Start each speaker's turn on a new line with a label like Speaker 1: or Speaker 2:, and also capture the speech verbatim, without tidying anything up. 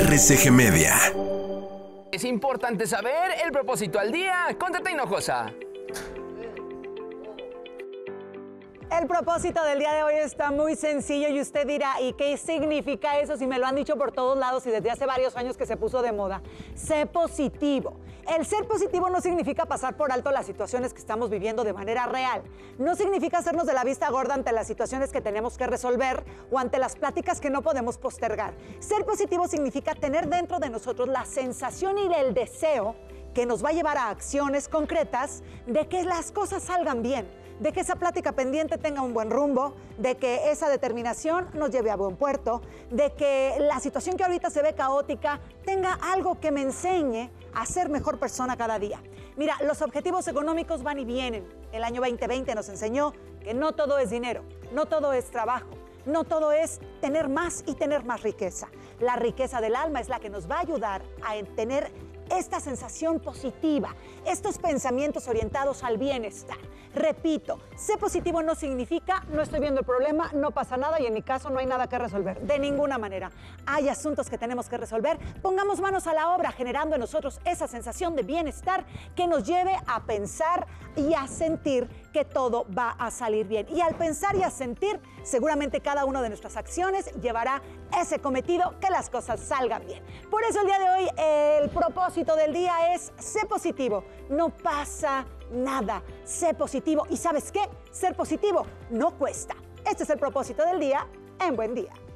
Speaker 1: R C G Media.
Speaker 2: Es importante saber el propósito al día con Tata Hinojosa.
Speaker 3: El propósito del día de hoy está muy sencillo y usted dirá, ¿y qué significa eso si me lo han dicho por todos lados y desde hace varios años que se puso de moda? Sé positivo. El ser positivo no significa pasar por alto las situaciones que estamos viviendo de manera real. No significa hacernos de la vista gorda ante las situaciones que tenemos que resolver o ante las pláticas que no podemos postergar. Ser positivo significa tener dentro de nosotros la sensación y el deseo que nos va a llevar a acciones concretas de que las cosas salgan bien, de que esa plática pendiente tenga un buen rumbo, de que esa determinación nos lleve a buen puerto, de que la situación que ahorita se ve caótica tenga algo que me enseñe a ser mejor persona cada día. Mira, los objetivos económicos van y vienen. El año veinte veinte nos enseñó que no todo es dinero, no todo es trabajo, no todo es tener más y tener más riqueza. La riqueza del alma es la que nos va a ayudar a tener esta sensación positiva, estos pensamientos orientados al bienestar. Repito, sé positivo no significa no estoy viendo el problema, no pasa nada y en mi caso no hay nada que resolver. De ninguna manera. Hay asuntos que tenemos que resolver. Pongamos manos a la obra generando en nosotros esa sensación de bienestar que nos lleve a pensar y a sentir que todo va a salir bien. Y al pensar y a sentir, seguramente cada una de nuestras acciones llevará ese cometido que las cosas salgan bien. Por eso el día de hoy el propósito del día es sé positivo. No pasa nada. Sé positivo. ¿Y sabes qué? Ser positivo no cuesta. Este es el propósito del día en Buen Día.